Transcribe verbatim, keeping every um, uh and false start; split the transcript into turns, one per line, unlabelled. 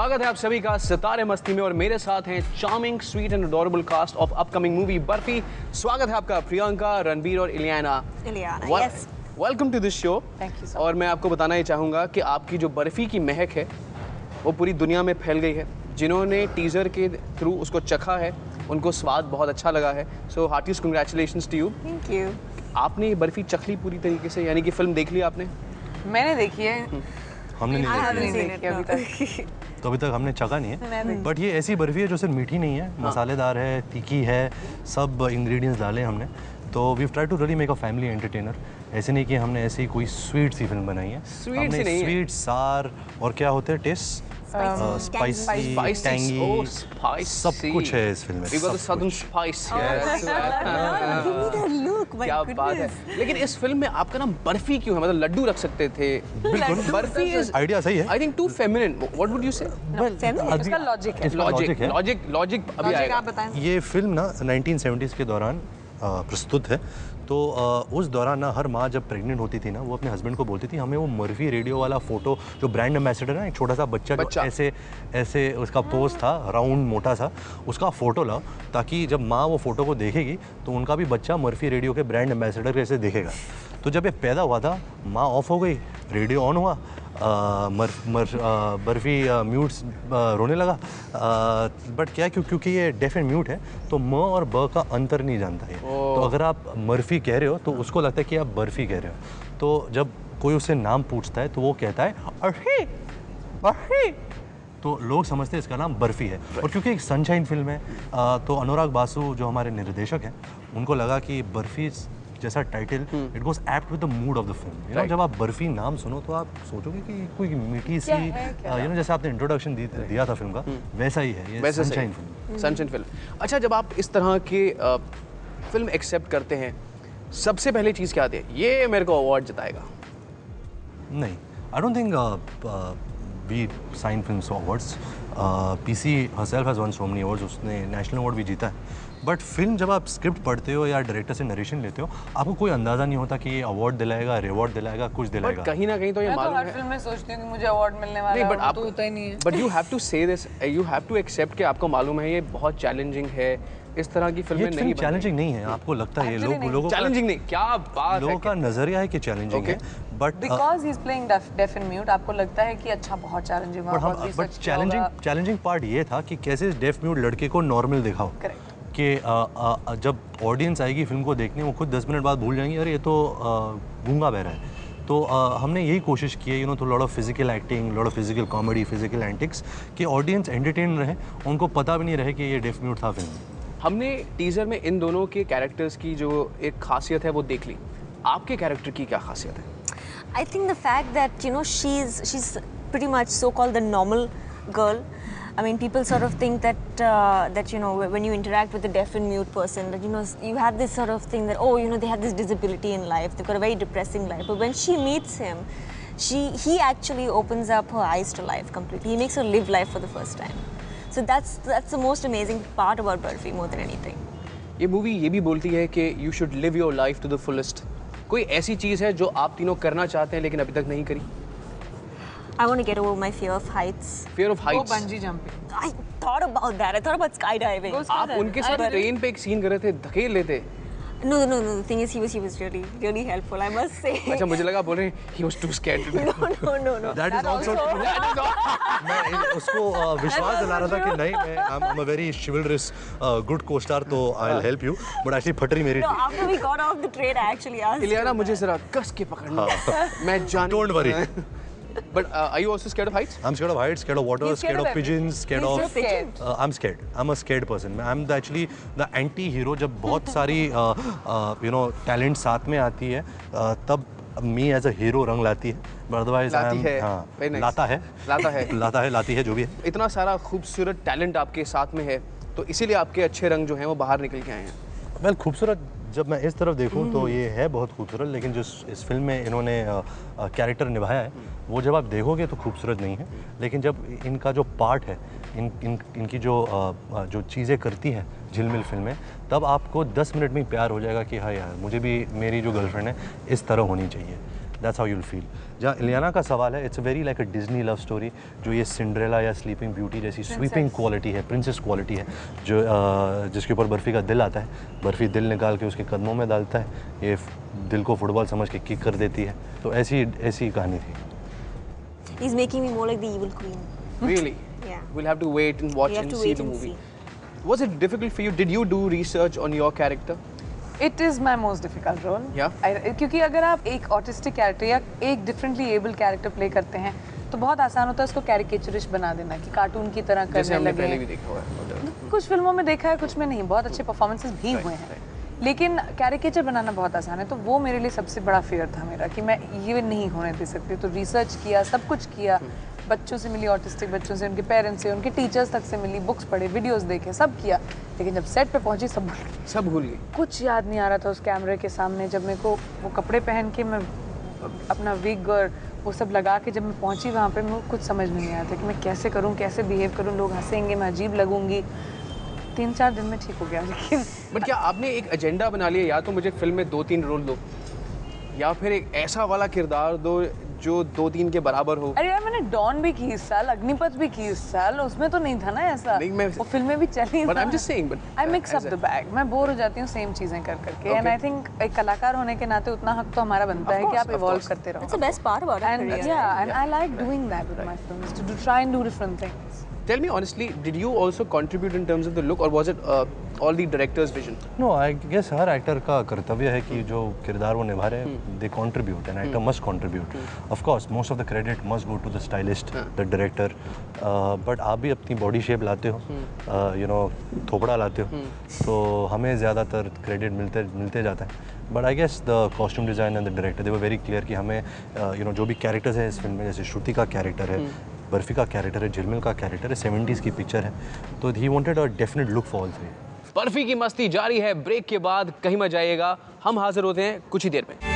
स्वागत है आप सभी का सितारे मस्ती में और मेरे साथ हैं charming sweet and adorable cast of upcoming movie Barfi. स्वागत है आपका प्रियंका, रणबीर और Ileana.
Ileana, yes.
Welcome to this show.
Thank you sir.
और मैं आपको बताना ही चाहूँगा कि आपकी जो बर्फी की महक है वो पूरी दुनिया में फैल गई है। जिन्होंने टीज़र के थ्रू उसको चखा है उनको स्वाद बहुत अच्छा लगा है। So heartiest congratulations to you.
Thank you.
आपने ये बर्फी चख ली पूरी तरीके से, यानी कि फिल्म देख ली आपने?
मैंने देखी है।
हमने नहीं
नहीं
देखी
देखी अभी तक।
तो अभी तक हमने चखा नहीं है, बट ये ऐसी बर्फी है जो सिर्फ मीठी नहीं है, मसालेदार है, तीखी है, सब इंग्रेडिएंट्स डाले हमने। तो we try to really make a family entertainer. ऐसे नहीं कि हमने ऐसी कोई स्वीट सी फिल्म बनाई है।
स्वीट सी नहीं है।
स्वीट, सार और क्या होते हैं टेस्ट, स्पाइसी, टैंगी, सब कुछ है इस फिल्म में।
We got the southern spice. Yes.
Give me that look, my
क्या बात है।
goodness.
लेकिन इस फिल्म में आपका नाम बर्फी क्यों है? मतलब लड्डू रख सकते थे।
बिल्कुल।
बर्फी इज
आइडिया सही है।
I think too feminine. What would you say?
Feminine.
उसका लॉजिक है।
इसका
लॉजिक
logic है।
लॉजिक लॉजिक अभी
लॉजिक
आएगा।
आप बताएं।
ये फिल्म ना नाइनटीन सेवेंटीज़ के दौरान अ, प्रस्तुत है। तो अ, उस दौरान ना हर माँ जब प्रेग्नेंट होती थी ना, वो अपने हस्बैंड को बोलती थी हमें वो मर्फी रेडियो वाला फोटो, जो ब्रांड एम्बेसडर है ना, एक छोटा सा बच्चा,
बच्चा।
जो ऐसे ऐसे उसका पोज था, राउंड मोटा सा, उसका फोटो लाओ, ताकि जब माँ वो फोटो को देखेगी तो उनका भी बच्चा मर्फी रेडियो के ब्रांड एम्बेसडर जैसे दिखेगा। तो जब ये पैदा हुआ था, माँ ऑफ हो गई, रेडियो ऑन हुआ, आ, मर, मर, आ, बर्फी म्यूट्स रोने लगा। बट क्या क्यों क्योंकि ये डेफ एंड म्यूट है तो म और ब का अंतर नहीं जानता है। तो अगर आप मर्फी कह रहे हो तो उसको लगता है कि आप बर्फी कह रहे हो। तो जब कोई उससे नाम पूछता है तो वो कहता है अर्ही अर्ही, तो लोग समझते हैं इसका नाम बर्फी है। और क्योंकि एक सनशाइन फिल्म है, आ, तो अनुराग बासु जो हमारे निर्देशक हैं, उनको लगा कि बर्फी जैसा title it goes apt with the mood of the film. You know, जब आप बर्फी नाम सुनो तो आप सोचोगे कि कोई मीठी सी, यू नो, जैसे आपने इंट्रोडक्शन दी, दिया था फिल्म का, वैसा ही है ये सनशाइन फिल्म।
Sunshine film. अच्छा, जब आप इस तरह की अ, फिल्म एक्सेप्ट करते हैं, सबसे पहले चीज़ क्या आती है? ये मेरे को अवार्ड जिताएगा।
नहीं, I don't think we sign films awards. PC herself has won so many awards, उसने नेशनल अवार्ड भी जीता है। बट फिल्म जब आप स्क्रिप्ट पढ़ते हो या डायरेक्टर से नरेशन लेते हो, आपको कोई अंदाज़ा नहीं होता कि ये अवार्ड दिलाएगा, रिवॉर्ड दिलाएगा, कुछ दिलाएगा।
बट कहीं ना कहीं तो ये
मैं तो
मालूम
हर
है।
फिल्म में सोचती हूँ कि मुझे अवार्ड मिलने वाला
नहीं,
है,
बट
वो
आप
तो होता ही नहीं है।
But you have to say this, you have to accept कि आपको मालूम है ये बहुत चैलेंजिंग है, इस तरह की फिल्में
ये
नहीं
फिल्म
बन
चैलेंजिंग नहीं है, आपको लगता है ये लोग लोगों का
चैलेंजिंग नहीं, क्या बात है।
लोगों का नजरिया है कि चैलेंजिंग है, but
because he is playing deaf and mute, आपको लगता है कि अच्छा बहुत चैलेंजिंग होगा, बहुत
बट
रिसर्च किया
चैलेंजिंग
होगा।
चैलेंजिंग पार्ट ये था कि कैसे इस डेफ म्यूट लड़के को नॉर्मल दिखाओ।
Correct.
कि आ, आ, जब ऑडियंस आएगी फिल्म को देखने, वो खुद दस मिनट बाद भूल जाएंगे अरे ये तो आ, गूंगा बह रहा है। तो आ, हमने यही कोशिश की है, यू नो, तो lot of physical acting, lot of physical comedy, physical antics, कि ऑडियंस एंटरटेन रहे, उनको पता भी नहीं रहे कि ये डेफ म्यूट था फिल्म।
हमने टीजर में इन दोनों के कैरेक्टर्स की जो एक खासियत है वो देख ली। आपके कैरेक्टर की क्या खासियत है?
I think the fact that, you know, she's she's pretty much so-called the normal girl. I mean, people sort of think that uh, that you know, when you interact with a deaf and mute person, that you know, you have this sort of thing that, oh, you know, they have this disability in life, they've got a very depressing life. But when she meets him, she he actually opens up her eyes to life completely. He makes her live life for the first time. So that's that's the most amazing part about Barfi more than anything.
ये movie ये भी बोलती है कि you should live your life to the fullest. कोई ऐसी चीज़ है जो आप तीनों करना चाहते हैं लेकिन अभी तक नहीं करी?
I want to get over my fear of heights.
Fear of
वो
heights.
Bungee jumping.
I thought about that. I thought about skydiving.
Go
आप उनके साथ ट्रेन पे एक सीन कर रहे थे, धकेल लेते।
No, no, no. The thing is, he was he was really really helpful. I must say.
अच्छा, मुझे लगा बोल रहे हैं he was too scared to do
No, no, no, no.
That is also true. मैं इन- उसको अ, विश्वास दिला रहा था कि नहीं, मैं I'm I'm a very chivalrous uh, good co-star, तो I'll help you, but actually फटरी मेरी
No,
थी।
after we got off the train, I actually asked.
Ileana,
him
मुझे
that.
जरा कस के पकड़ना। मैं जान
Don't worry.
But uh, are you also scared of heights?
I'm scared of heights, scared of water,
He's scared
scared of
of
pigeons, scared
He's
of
just scared.
Uh, I'm scared. I'm a scared person. I'm the actually the anti-hero. जब बहुत सारी you know talent साथ में आती है, uh, तब me as a hero रंग लाती है। But otherwise
लाती
I'm,
है।
हाँ,
Very nice.
लाता है,
लाता है।
लाता है, लाती है, जो भी है।
इतना सारा खूबसूरत टैलेंट आपके साथ में है, तो इसीलिए आपके अच्छे रंग जो हैं वो बाहर निकल के आए हैं।
वेल, खूबसूरत जब मैं इस तरफ देखूं तो ये है बहुत खूबसूरत, लेकिन जो इस फिल्म में इन्होंने कैरेक्टर निभाया है वो जब आप देखोगे तो खूबसूरत नहीं है, लेकिन जब इनका जो पार्ट है, इन इन इनकी जो आ, जो चीज़ें करती हैं झिलमिल फिल्म में, तब आपको दस मिनट में ही प्यार हो जाएगा कि हाँ यार, मुझे भी मेरी जो गर्लफ्रेंड है इस तरह होनी चाहिए। That's how you'll feel. जहाँ इलियाना का सवाल है, it's a very like a Disney love story, जो ये सिंड्रेला या स्लीपिंग ब्यूटी जैसी स्वीपिंग क्वालिटी है, प्रिंसेस क्वालिटी है, जो uh, जिसके ऊपर बर्फ़ी का दिल आता है, बर्फ़ी दिल निकाल के उसके कदमों में डालता है, ये दिल को फुटबॉल समझ के किक कर देती है। तो ऐसी ऐसी कहानी थी।
He's making me more like the evil queen.
Really?
Yeah.
We'll have to wait and watch
We have
and
to
see
wait
the
and
movie.
see.
Was it difficult for you? Did you do research on your character?
It is my most difficult role.
Yeah.
क्योंकि अगर आप एक autistic character या एक differently able character play करते हैं तो बहुत आसान होता है उसको कैरिकेचरिश बना देना, कि कार्टून की तरह
जैसे
करने
हमने
लगे।
पहले भी देखा हुआ है।
कुछ फिल्मों में देखा है, कुछ में नहीं। बहुत अच्छे परफॉर्मेंसेस भी हुए हैं, लेकिन कैरिकेचर बनाना बहुत आसान है। तो वो मेरे लिए सबसे बड़ा फेयर था मेरा, कि मैं ये नहीं होने दे सकती। तो रिसर्च किया, सब कुछ किया, बच्चों से मिली, ऑटिस्टिक बच्चों से, उनके पेरेंट्स से, उनके टीचर्स तक से मिली, बुक्स पढ़े, वीडियोस देखे, सब किया। लेकिन जब सेट पे पहुंची सब भूल गई।
सब भूल गई।
कुछ याद नहीं आ रहा था उस कैमरे के सामने। जब मेरे को वो कपड़े पहन के, मैं अपना विग और वो सब लगा के जब मैं पहुंची वहाँ पे, मुझे कुछ समझ में नहीं आया था कि मैं कैसे करूँ, कैसे बिहेव करूँ, लोग हंसेंगे, मैं अजीब लगूंगी। तीन चार दिन में ठीक हो गया। लेकिन
बट क्या आपने एक एजेंडा बना लिया, या तो मुझे फिल्म में दो तीन रोल दो, या फिर एक ऐसा वाला किरदार दो जो दो तीन के बराबर हो?
अरे यार, मैंने डॉन भी की इस साल, अग्निपथ भी की इस साल, उसमें तो नहीं था ना ऐसा।
नहीं, मैं-
वो फिल्में भी चली।
But I'm just saying, but,
I
uh,
mix up
as a-
the bag. मैं बोर हो जाती हूँ सेम चीजें कर करके। And
Okay.
आई थिंक एक कलाकार होने के नाते उतना हक तो हमारा बनता
Of
है कि
course,
आप
of
इवॉल्व
course.
करते रहो।
That's the best part about our
And
career.
yeah, and I like doing that with my films, to do, try and do different things.
Tell me honestly, did you also contribute in terms of the look, or was it uh, all the director's vision?
No, I guess हर actor का कर्तव्य है कि जो किरदार वो निभा रहे हैं, they contribute, an actor must contribute. Of course most of the credit must go to the stylist, the director, but आप भी अपनी बॉडी शेप लाते हो, यू नो थोपड़ा लाते हो, तो हमें ज़्यादातर क्रेडिट मिलते मिलते जाता है। But I guess the costume design and the director, they were very clear कि हमें यू नो जो भी कैरेक्टर्स हैं इस फिल्म में, जैसे श्रुति का कैरेक्टर है, बर्फी का कैरेक्टर है, झिलमिल का कैरेक्टर है, सेवेंटीज़ की पिक्चर है, तो he wanted a definite look for all three.
Barfi की मस्ती जारी है, ब्रेक के बाद कहीं मत जाइएगा, हम हाजिर होते हैं कुछ ही देर में।